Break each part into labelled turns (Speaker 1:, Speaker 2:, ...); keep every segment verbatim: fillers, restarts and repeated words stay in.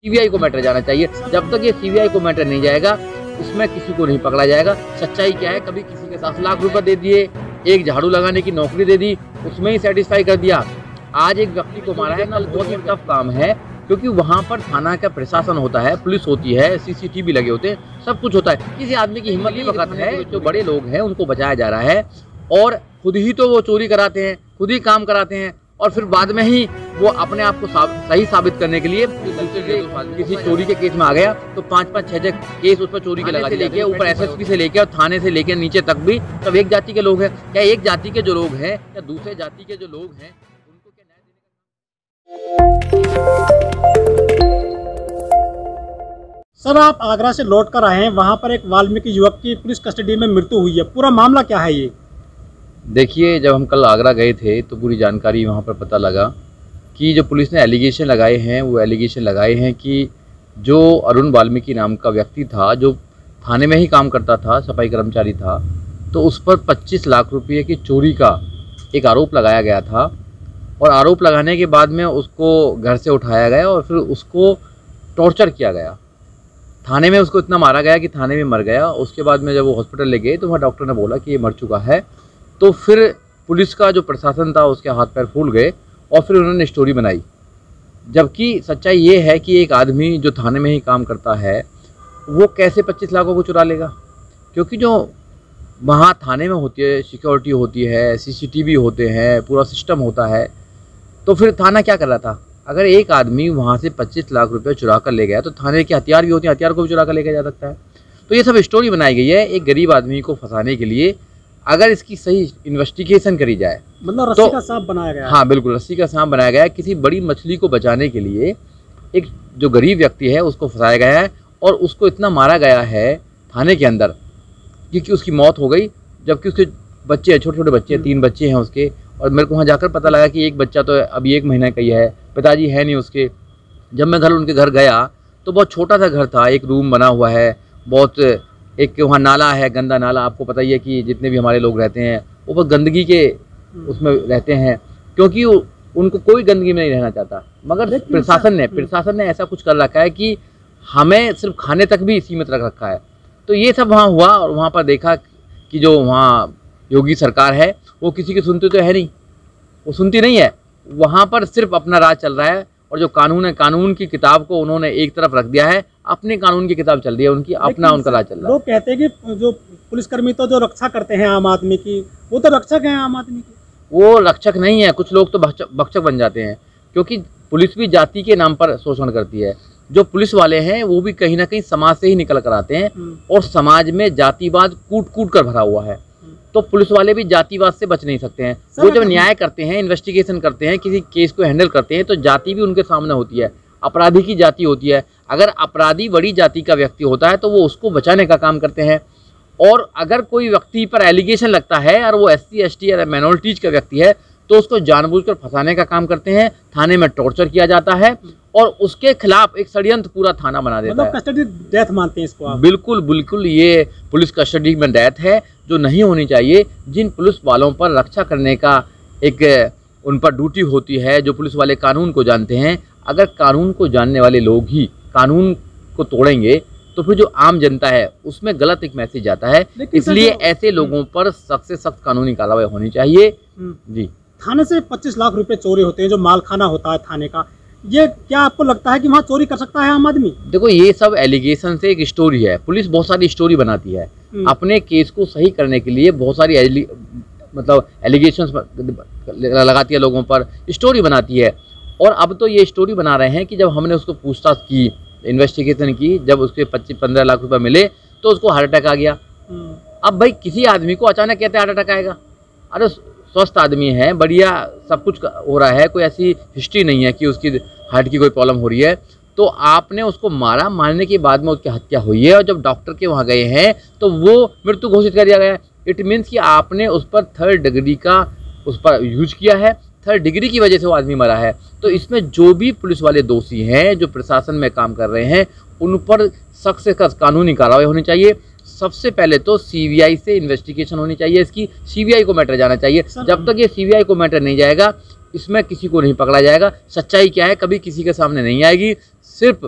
Speaker 1: CBI को matter जाना चाहिए। जब तक ये सीबीआई को मैटर नहीं जाएगा, इसमें किसी को नहीं पकड़ा जाएगा। सच्चाई क्या है, कभी किसी के दस लाख रुपए दे दिए, एक झाड़ू लगाने की नौकरी दे दी, उसमें ही सेटिस्फाई कर दिया। आज एक व्यक्ति को मारा है, कल बहुत ही टफ काम है, क्योंकि वहाँ पर थाना का प्रशासन होता है, पुलिस होती है, सीसीटीवी लगे होते हैं, सब कुछ होता है। किसी आदमी की हिम्मत नहीं वक्त है, जो बड़े लोग हैं उनको बचाया जा रहा है, और खुद ही तो वो चोरी कराते हैं, खुद ही काम कराते हैं, और फिर बाद में ही वो अपने आप को साब, सही साबित करने के लिए किसी चोरी के केस में आ गया तो पांच पांच छह छह केस उस पर चोरी के लगा से लेके ऊपर एसएसपी से लेके और थाने से लेके नीचे तक भी सब एक जाति के लोग हैं। क्या एक जाति के जो लोग हैं या दूसरे जाति के जो लोग हैं उनको क्या न्याय देने का?
Speaker 2: सर, आप आगरा से लौट कर आए हैं, वहाँ पर एक वाल्मीकि युवक की पुलिस कस्टडी में मृत्यु हुई है, पूरा मामला क्या है ये?
Speaker 1: देखिए, जब हम कल आगरा गए थे तो पूरी जानकारी वहाँ पर पता लगा कि जो पुलिस ने एलिगेशन लगाए हैं वो एलिगेशन लगाए हैं कि जो अरुण वाल्मीकि नाम का व्यक्ति था, जो थाने में ही काम करता था, सफाई कर्मचारी था, तो उस पर पच्चीस लाख रुपए की चोरी का एक आरोप लगाया गया था। और आरोप लगाने के बाद में उसको घर से उठाया गया और फिर उसको टॉर्चर किया गया। थाने में उसको इतना मारा गया कि थाने में मर गया। उसके बाद में जब वो हॉस्पिटल ले गए तो वहाँ डॉक्टर ने बोला कि ये मर चुका है। तो फिर पुलिस का जो प्रशासन था उसके हाथ पैर फूल गए और फिर उन्होंने स्टोरी बनाई। जबकि सच्चाई ये है कि एक आदमी जो थाने में ही काम करता है वो कैसे पच्चीस लाखों को चुरा लेगा, क्योंकि जो वहाँ थाने में होती है, सिक्योरिटी होती है, सीसीटीवी होते हैं, पूरा सिस्टम होता है। तो फिर थाना क्या कर रहा था? अगर एक आदमी वहाँ से पच्चीस लाख रुपए चुरा कर ले गया तो थाने के हथियार भी होते हैं, हथियार को भी चुरा कर लेके जा सकता है। तो ये सब स्टोरी बनाई गई है एक गरीब आदमी को फंसाने के लिए। अगर इसकी सही इन्वेस्टिगेशन करी जाए,
Speaker 2: मतलब रस्सी तो, का सांप बनाया गया है।
Speaker 1: हाँ बिल्कुल, रस्सी का सांप बनाया गया है। किसी बड़ी मछली को बचाने के लिए एक जो गरीब व्यक्ति है उसको फंसाया गया है और उसको इतना मारा गया है थाने के अंदर क्योंकि उसकी मौत हो गई। जबकि उसके बच्चे, छोटे छोटे बच्चे, तीन बच्चे हैं उसके, और मेरे को वहाँ जाकर पता लगा कि एक बच्चा तो अभी एक महीने का ही है, पिताजी है नहीं उसके। जब मैं घर उनके घर गया तो बहुत छोटा सा घर था, एक रूम बना हुआ है, बहुत एक वहाँ नाला है, गंदा नाला। आपको पता ही है कि जितने भी हमारे लोग रहते हैं वो बहुत गंदगी के उसमें रहते हैं, क्योंकि उनको कोई गंदगी में नहीं रहना चाहता। मगर प्रशासन ने प्रशासन ने ऐसा कुछ कर रखा है कि हमें सिर्फ खाने तक भी सीमित रख रखा है। तो ये सब वहाँ हुआ और वहाँ पर देखा कि जो वहाँ योगी सरकार है वो किसी की सुनती तो है नहीं, वो सुनती नहीं है। वहाँ पर सिर्फ अपना राज चल रहा है और जो कानून है, कानून की किताब को उन्होंने एक तरफ रख दिया है। अपने कानून की किताब चल रही है उनकी, अपना उनका राज चल रहा है।
Speaker 2: लोग कहते हैं कि जो पुलिसकर्मी तो जो रक्षा करते हैं आम आदमी की, वो तो रक्षक हैं आम आदमी की।
Speaker 1: वो रक्षक नहीं है, कुछ लोग तो भक्षक बन जाते हैं, क्योंकि पुलिस भी जाति के नाम पर शोषण करती है। जो पुलिस वाले हैं वो भी कहीं ना कहीं समाज से ही निकल कर आते हैं और समाज में जातिवाद कूट कूट कर भरा हुआ है। तो पुलिस वाले भी जातिवाद से बच नहीं सकते हैं। वो जब न्याय करते हैं, इन्वेस्टिगेशन करते हैं, किसी केस को हैंडल करते हैं, तो जाति भी उनके सामने होती है, अपराधी की जाति होती है। अगर अपराधी बड़ी जाति का व्यक्ति होता है तो वो उसको बचाने का काम करते हैं। और अगर कोई व्यक्ति पर एलिगेशन लगता है और वो एस सी एस टी या माइनॉरिटीज का व्यक्ति है तो उसको जानबूझकर फंसाने का काम करते हैं। थाने में टॉर्चर किया जाता है और उसके खिलाफ एक षड्यंत्र पूरा थाना बना देता
Speaker 2: मतलब
Speaker 1: है।
Speaker 2: कस्टडी डेथ मानते हैं इसको आप?
Speaker 1: बिल्कुल बिल्कुल, ये पुलिस कस्टडी में डेथ है जो नहीं होनी चाहिए। जिन पुलिस वालों पर रक्षा करने का एक उन पर ड्यूटी होती है, जो पुलिस वाले कानून को जानते हैं, अगर कानून को जानने वाले लोग ही कानून को तोड़ेंगे तो फिर जो आम जनता है उसमें गलत एक मैसेज आता है। इसलिए ऐसे लोगों पर सख्त से सख्त कानूनी कार्रवाई होनी चाहिए। जी,
Speaker 2: थाने से पच्चीस लाख रुपए चोरी होते हैं, जो मालखाना होता है थाने का, ये क्या आपको लगता है कि वहाँ चोरी कर सकता है आम आदमी?
Speaker 1: देखो, ये सब एलिगेशन से एक स्टोरी है। पुलिस बहुत सारी स्टोरी बनाती है अपने केस को सही करने के लिए, बहुत सारी एलि, मतलब एलिगेशंस लगाती है लोगों पर, स्टोरी बनाती है। और अब तो ये स्टोरी बना रहे हैं कि जब हमने उसको पूछताछ की, इन्वेस्टिगेशन की, जब उसके पच्चीस पंद्रह लाख रुपए मिले तो उसको हार्ट अटैक आ गया। अब भाई किसी आदमी को अचानक कहते हार्ट अटैक आएगा? अरे स्वस्थ आदमी है, बढ़िया सब कुछ हो रहा है, कोई ऐसी हिस्ट्री नहीं है कि उसकी हार्ट की कोई प्रॉब्लम हो रही है। तो आपने उसको मारा, मारने के बाद में उसकी हत्या हुई है और जब डॉक्टर के वहाँ गए हैं तो वो मृत्यु घोषित कर दिया गया है। इट मीन्स कि आपने उस पर थर्ड डिग्री का उस पर यूज किया है, थर्ड डिग्री की वजह से वो आदमी मरा है। तो इसमें जो भी पुलिस वाले दोषी हैं, जो प्रशासन में काम कर रहे हैं, उन पर सख्त से सख्त कानूनी कार्रवाई होनी चाहिए। सबसे पहले तो सीबीआई से इन्वेस्टिगेशन होनी चाहिए, इसकी सीबीआई को मैटर जाना चाहिए। जब तक ये सीबीआई को मैटर नहीं जाएगा, इसमें किसी को नहीं पकड़ा जाएगा। सच्चाई क्या है, कभी किसी के सामने नहीं आएगी। सिर्फ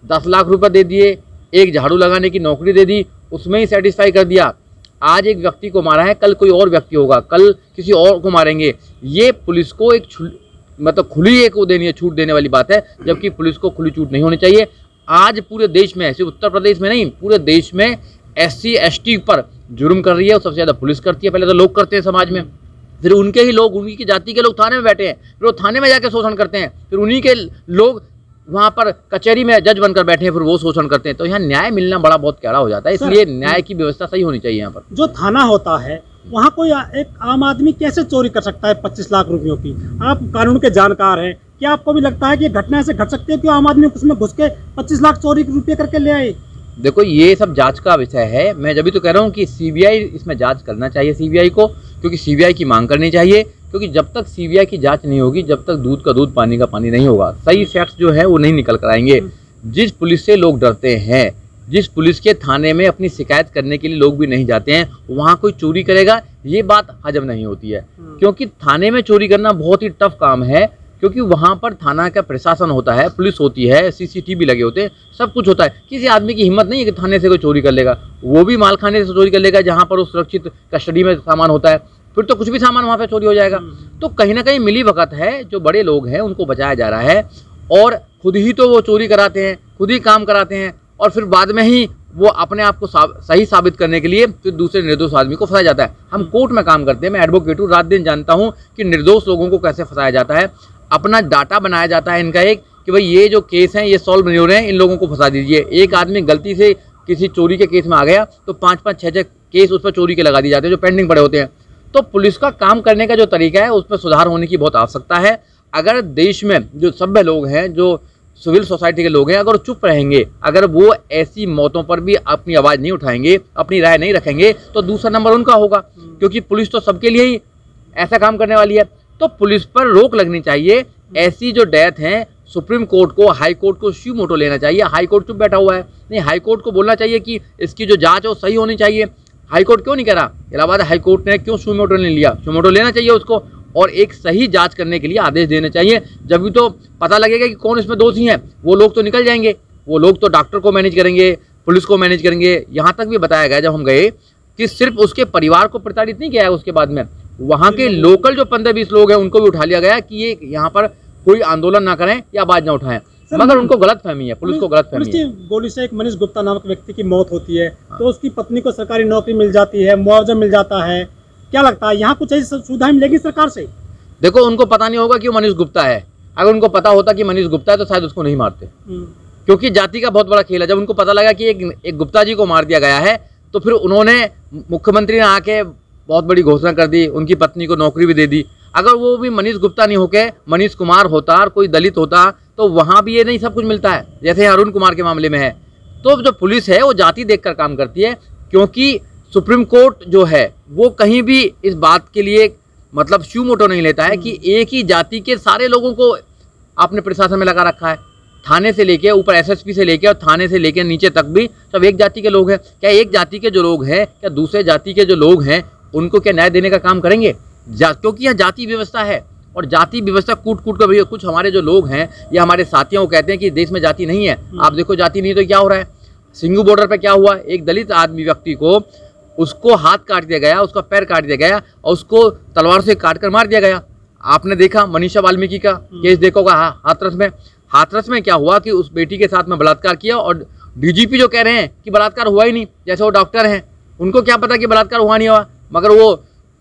Speaker 1: दस लाख रुपए दे दिए, एक झाड़ू लगाने की नौकरी दे दी, उसमें ही सेटिस्फाई कर दिया। आज एक व्यक्ति को मारा है, कल कोई और व्यक्ति होगा, कल किसी और को मारेंगे। ये पुलिस को एक मतलब खुली एक वो देनी है, छूट देने वाली बात है, जबकि पुलिस को खुली छूट नहीं होनी चाहिए। आज पूरे देश में, सिर्फ उत्तर प्रदेश में नहीं, पूरे देश में एस सी एस टी पर जुर्म कर रही है, और सबसे ज़्यादा पुलिस करती है। पहले तो लोग करते हैं समाज में, फिर उनके ही लोग, उनकी जाति के लोग थाने में बैठे हैं, फिर वो थाने में जाके शोषण करते हैं, फिर उन्हीं के लोग वहाँ पर कचहरी में जज बनकर बैठे हैं, फिर वो शोषण करते हैं। तो यहाँ न्याय मिलना बड़ा बहुत कड़ा हो जाता है, इसलिए न्याय की व्यवस्था सही होनी चाहिए। यहाँ पर
Speaker 2: जो थाना होता है वहाँ कोई एक आम आदमी कैसे चोरी कर सकता है पच्चीस लाख रुपयों की? आप कानून के जानकार हैं, क्या आपको भी लगता है कि घटना ऐसे घट सकती है कि आम आदमी उसमें घुस के पच्चीस लाख चोरी रुपये करके ले आए?
Speaker 1: देखो, ये सब जांच का विषय है। मैं जब भी तो कह रहा हूँ कि सीबीआई इसमें जांच करना चाहिए, सीबीआई को, क्योंकि सीबीआई की मांग करनी चाहिए। क्योंकि जब तक सीबीआई की जांच नहीं होगी, जब तक दूध का दूध पानी का पानी नहीं होगा, सही फैक्ट्स जो है वो नहीं निकल कर आएंगे। जिस पुलिस से लोग डरते हैं, जिस पुलिस के थाने में अपनी शिकायत करने के लिए लोग भी नहीं जाते हैं, वहाँ कोई चोरी करेगा, ये बात हजम नहीं होती है। क्योंकि थाने में चोरी करना बहुत ही टफ काम है, क्योंकि वहाँ पर थाना का प्रशासन होता है, पुलिस होती है, सीसीटीवी लगे होते हैं, सब कुछ होता है। किसी आदमी की हिम्मत नहीं है कि थाने से कोई चोरी कर लेगा, वो भी माल खाने से चोरी कर लेगा जहाँ पर उस सुरक्षित कस्टडी में सामान होता है, फिर तो कुछ भी सामान वहाँ पे चोरी हो जाएगा। तो कहीं ना कहीं मिली भगत है, जो बड़े लोग हैं उनको बचाया जा रहा है, और खुद ही तो वो चोरी कराते हैं, खुद ही काम कराते हैं, और फिर बाद में ही वो अपने आप को साब, सही साबित करने के लिए फिर दूसरे निर्दोष आदमी को फंसाया जाता है। हम कोर्ट में काम करते हैं, मैं एडवोकेट हूँ, रात दिन जानता हूँ कि निर्दोष लोगों को कैसे फंसाया जाता है। अपना डाटा बनाया जाता है इनका एक, कि भाई ये जो केस हैं ये सॉल्व नहीं हो रहे हैं, इन लोगों को फंसा दीजिए। एक आदमी गलती से किसी चोरी के केस में आ गया तो पाँच पाँच छः छः केस उस पर चोरी के लगा दिए जाते हैं, जो पेंडिंग पड़े होते हैं। तो पुलिस का काम करने का जो तरीका है उसमें सुधार होने की बहुत आवश्यकता है। अगर देश में जो सभ्य लोग हैं, जो सिविल सोसाइटी के लोग हैं, अगर चुप रहेंगे, अगर वो ऐसी मौतों पर भी अपनी आवाज़ नहीं उठाएंगे, अपनी राय नहीं रखेंगे, तो दूसरा नंबर उनका होगा, क्योंकि पुलिस तो सबके लिए ही ऐसा काम करने वाली है। तो पुलिस पर रोक लगनी चाहिए। ऐसी जो डेथ हैं, सुप्रीम कोर्ट को, हाई कोर्ट को श्यू मोटो लेना चाहिए। हाई कोर्ट चुप बैठा हुआ है, नहीं, हाई कोर्ट को बोलना चाहिए कि इसकी जो जाँच है वो सही होनी चाहिए। हाई कोर्ट क्यों नहीं कह रहा? इलाहाबाद हाई कोर्ट ने क्यों श्यू मोटो नहीं लिया? श्यू मोटो लेना चाहिए उसको, और एक सही जांच करने के लिए आदेश देने चाहिए। जब भी तो पता लगेगा कि कौन इसमें दोषी हैं। वो लोग तो निकल जाएंगे, वो लोग तो डॉक्टर को मैनेज करेंगे, पुलिस को मैनेज करेंगे। यहाँ तक भी बताया गया जब हम गए कि सिर्फ उसके परिवार को प्रताड़ित नहीं किया है, उसके बाद में वहाँ के लोकल जो पंद्रह बीस लोग हैं उनको भी उठा लिया गया कि ये यहाँ पर कोई आंदोलन ना करें या आवाज ना उठाएं, मगर उनको गलत फहमी है, पुलिस को गलत फहमी है।
Speaker 2: गोली से एक मनीष गुप्ता नामक व्यक्ति की मौत होती है, तो उसकी पत्नी को सरकारी नौकरी मिल जाती है, मुआवजा मिल जाता है। क्या लगता है यहाँ कुछ ऐसी सुविधाएं मिलेगी सरकार से?
Speaker 1: देखो, उनको पता नहीं होगा कि वो मनीष गुप्ता है। अगर उनको पता होता कि मनीष गुप्ता है तो शायद उसको नहीं मारते, क्योंकि जाति का बहुत बड़ा खेल है। जब उनको पता लगा कि एक, एक गुप्ता जी को मार दिया गया है, तो फिर उन्होंने, मुख्यमंत्री ने आके बहुत बड़ी घोषणा कर दी, उनकी पत्नी को नौकरी भी दे दी। अगर वो भी मनीष गुप्ता नहीं होके मनीष कुमार होता और कोई दलित होता, तो वहाँ भी ये नहीं सब कुछ मिलता है, जैसे अरुण कुमार के मामले में है। तो जो पुलिस है वो जाति देखकर काम करती है, क्योंकि सुप्रीम कोर्ट जो है वो कहीं भी इस बात के लिए मतलब श्यू मोटो नहीं लेता है कि एक ही जाति के सारे लोगों को आपने प्रशासन में लगा रखा है। थाने से लेके ऊपर एसएसपी से लेके और थाने से लेके नीचे तक भी सब एक जाति के लोग हैं। क्या एक जाति के जो लोग हैं, क्या दूसरे जाति के जो लोग हैं, उनको क्या न्याय देने का काम करेंगे? क्योंकि यह जाति व्यवस्था है, और जाति व्यवस्था कूट कूट कर भैया कुछ हमारे जो लोग हैं या हमारे साथियों को कहते हैं कि देश में जाति नहीं है। आप देखो, जाति नहीं तो क्या हो रहा है? सिंगू बॉर्डर पे क्या हुआ? एक दलित आदमी व्यक्ति को, उसको हाथ काट दिया गया, उसका पैर काट दिया गया और उसको तलवार से काट कर मार दिया गया। आपने देखा मनीषा वाल्मीकि का केस देखोगा हाथरस में। हाथरस में क्या हुआ कि उस बेटी के साथ में बलात्कार किया, और डीजीपी जो कह रहे हैं कि बलात्कार हुआ ही नहीं, जैसे वो डॉक्टर हैं, उनको क्या पता कि बलात्कार हुआ नहीं हुआ। मगर वो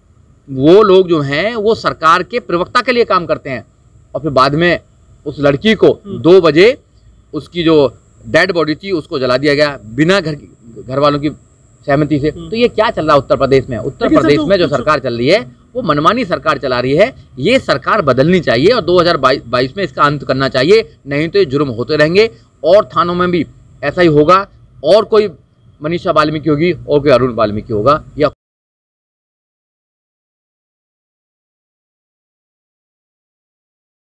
Speaker 1: वो लोग जो हैं वो सरकार के प्रवक्ता के लिए काम करते हैं। और फिर बाद में उस लड़की को दो बजे उसकी जो डेड बॉडी थी उसको जला दिया गया बिना घर घर वालों की सहमति से। तो ये क्या चल रहा है उत्तर प्रदेश में? उत्तर प्रदेश में जो सरकार चल रही है वो मनमानी सरकार चला रही है। ये सरकार बदलनी चाहिए और दो हज़ार बाईस में इसका अंत करना चाहिए, नहीं तो ये जुर्म होते रहेंगे और थानों में भी ऐसा ही होगा। और कोई मनीषा वाल्मीकि होगी और कोई अरुण वाल्मीकि होगा या